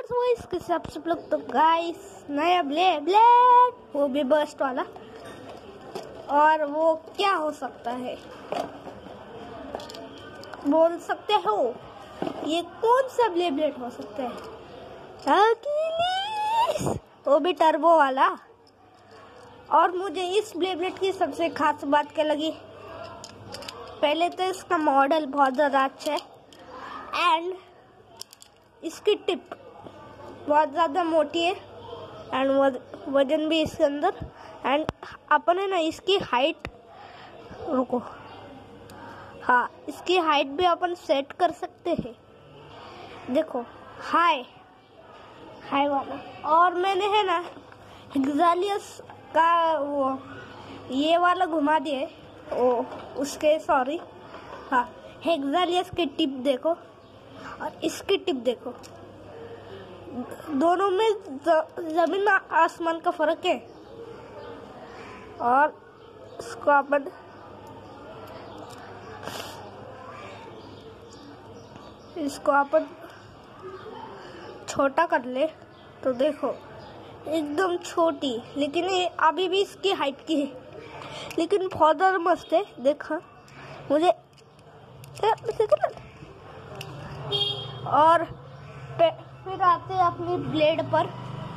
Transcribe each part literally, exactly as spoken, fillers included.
Guys वो इसके सब सब लोग तो गाइस नया ब्लेड ब्लेड वो भी बर्स्ट वाला। और वो क्या हो सकता है बोल सकते हो? ये कौन सा ब्लेड ब्लेड हो सकता है? अकीलीस, वो भी टर्बो वाला। और मुझे इस ब्लेड ब्लेड की सबसे खास बात क्या लगी, पहले तो इसका मॉडल बहुत ज़्यादा अच्छा है एंड इसकी टिप बहुत ज़्यादा मोटी है एंड वजन भी इसके अंदर। एंड अपन है ना इसकी हाइट, रुको, हाँ इसकी हाइट भी अपन सेट कर सकते हैं। देखो हाई हाई वाला। और मैंने है ना हेक्सालियस का वो ये वाला घुमा दिए, ओ उसके सॉरी हाँ हेक्सालियस की टिप देखो और इसकी टिप देखो, दोनों में जमीन आसमान का फर्क है। और इसको अपन इसको अपन छोटा कर ले तो देखो एकदम छोटी, लेकिन ये अभी भी इसकी हाइट की है, लेकिन बहुत ज़्यादा मस्त है। देखा मुझे और फिर आते हैं अपनी ब्लेड पर।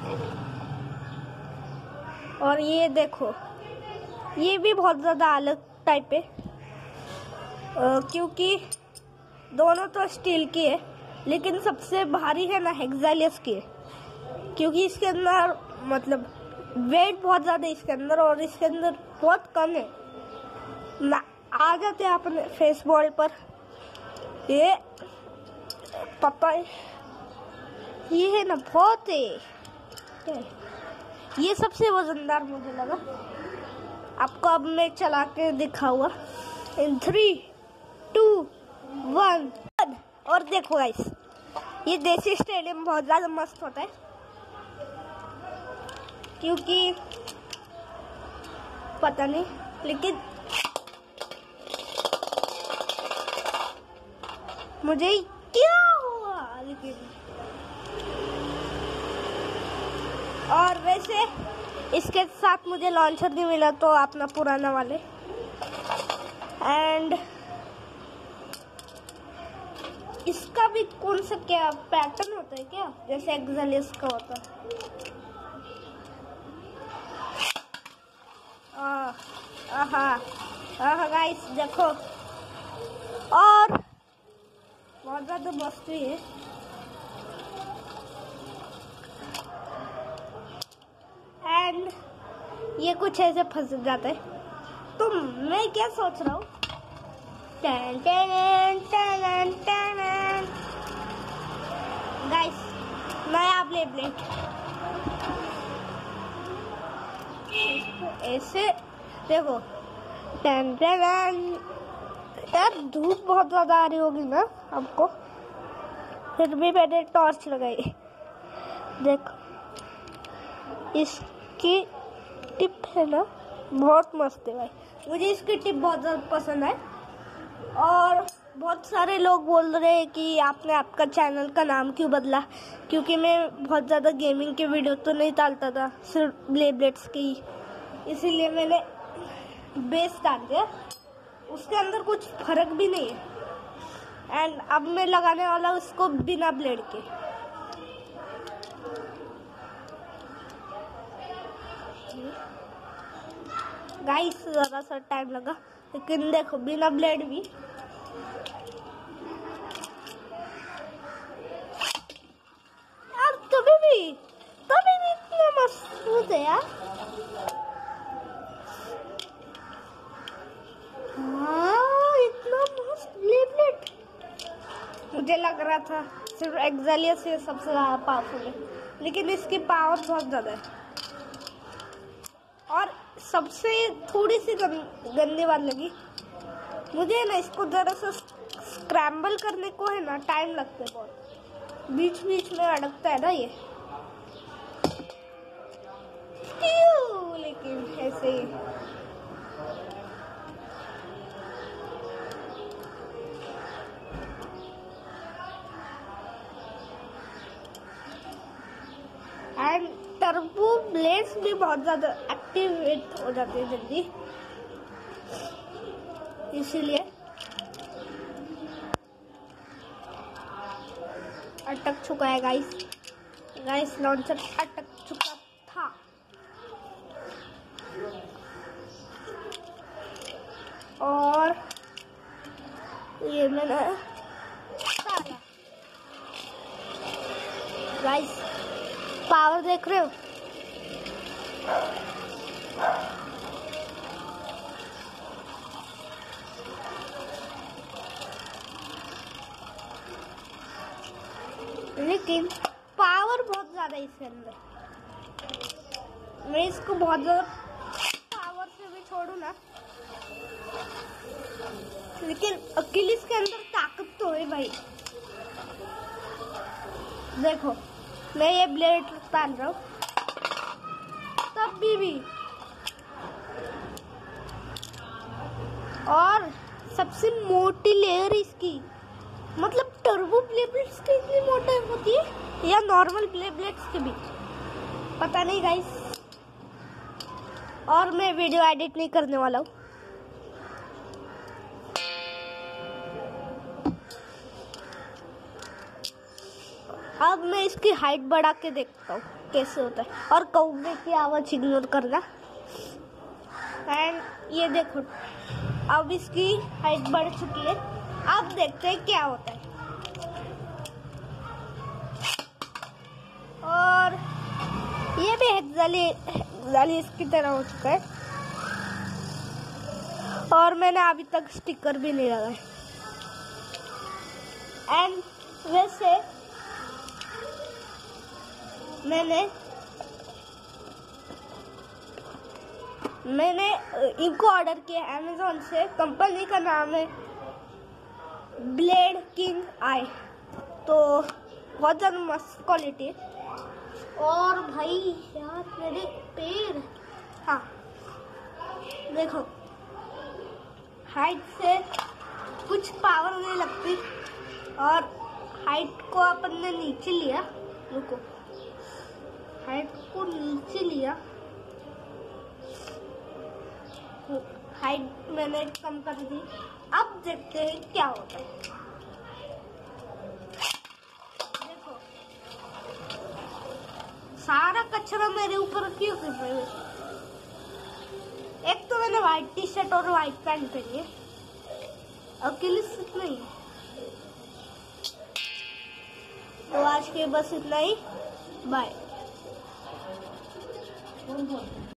और ये देखो ये भी बहुत ज़्यादा अलग टाइप है, क्योंकि दोनों तो स्टील की है, लेकिन सबसे भारी है ना हेक्सालियस की है, क्योंकि इसके अंदर मतलब वेट बहुत ज़्यादा है इसके अंदर और इसके अंदर बहुत कम है ना। आ जाते हैं अपने फेस बॉल पर। ये पापा ये है ना बहुत है, ये सबसे वजनदार मुझे लगा। आपको अब मैं चला के दिखाऊंगा इन थ्री टू वन। और देखो गाइस ये देसी स्टेडियम बहुत ज़्यादा मस्त होता है, क्योंकि पता नहीं लेकिन मुझे क्या हुआ लेकिन। और वैसे इसके साथ मुझे लॉन्चर नहीं मिला तो अपना पुराना वाले। एंड इसका भी कौन सा क्या पैटर्न होता है क्या, जैसे हेक्सालियस का होता है। आहा आहा गाइस देखो, और बहुत ज़्यादा मस्त भी है। एंड ये कुछ ऐसे फंस जाता है, तो मैं क्या सोच रहा हूँ, गाइस नया ब्लेड ब्लेड ऐसे देखो। टन टन यार धूप बहुत ज्यादा आ रही होगी ना आपको, फिर भी मैंने टॉर्च लगाई। देखो इसकी टिप है ना बहुत मस्त है भाई, मुझे इसकी टिप बहुत ज़्यादा पसंद है। और बहुत सारे लोग बोल रहे हैं कि आपने आपका चैनल का नाम क्यों बदला, क्योंकि मैं बहुत ज़्यादा गेमिंग के वीडियो तो नहीं डालता था, सिर्फ ब्लेड ब्लेड्स की, इसीलिए मैंने बेस डाल दिया। उसके अंदर कुछ फर्क भी नहीं है। एंड अब मैं लगाने वाला उसको बिना ब्लेड के। गाइस ज़रा सा टाइम लगा, लेकिन देखो बिना ब्लेड भी यार तभी भी तभी भी इतना मस्त है यार। हाँ इतना मस्त ब्लेड ब्लेड, मुझे लग रहा था सिर्फ हेक्सालियस से सबसे ज़्यादा पावरफुल है, लेकिन इसकी पावर बहुत ज़्यादा है। और सबसे थोड़ी सी गंदी बात लगी मुझे ना, इसको जरा सा स्क्रैम्बल करने को है ना टाइम लगता है बहुत, बीच बीच में अटकता है ना ये, लेकिन ऐसे ही एंड टर्बो ब्लेड्स भी बहुत ज़्यादा एक्टिवेट हो जाते हैं जल्दी, इसीलिए अटक चुका है गाइस। गाइस लॉन्चर अटक चुका था। और ये मैंने गाइस पावर देख रहे हो, लेकिन पावर बहुत ज्यादा है इसके अंदर। मैं इसको बहुत ज्यादा पावर से भी छोड़ू ना, लेकिन अकिलिस के अंदर ताकत तो है भाई। देखो मैं ये ब्लेड पहन रहा हूँ, तब भी, भी और सबसे मोटी लेयर इसकी, मतलब टर्बो ब्लेड्स की इतनी मोटी होती है या नॉर्मल ब्लेड्स की भी पता नहीं गाइस। और मैं वीडियो एडिट नहीं करने वाला हूँ। अब मैं इसकी हाइट बढ़ा के देखता हूँ कैसे होता है, और कौवे की आवाज इग्नोर करना। एंड ये देखो अब इसकी हाइट बढ़ चुकी है। अब देखते हैं क्या होता है। और ये भी हेक्साली हेक्साली इसकी तरह हो चुका है, और मैंने अभी तक स्टिकर भी नहीं लगाया। एंड वैसे मैंने मैंने इनको ऑर्डर किया अमेज़न से। कंपनी का नाम है ब्लेड किंग आई, तो बहुत ज़्यादा मस्त क्वालिटी है। और भाई यार मेरे पैर, हाँ देखो हाइट से कुछ पावर नहीं लगती, और हाइट को अपन ने नीचे लिया, रुको हाइट को नीचे लिया, हाइट मैंने कम कर दी। अब देखते हैं क्या होता है। देखो सारा कचरा मेरे ऊपर क्यों गिर रहा है? एक तो मैंने व्हाइट टी शर्ट और व्हाइट पैंट पहनी है, अकेलिस इतना ही। तो आज के बस इतना ही, बाय।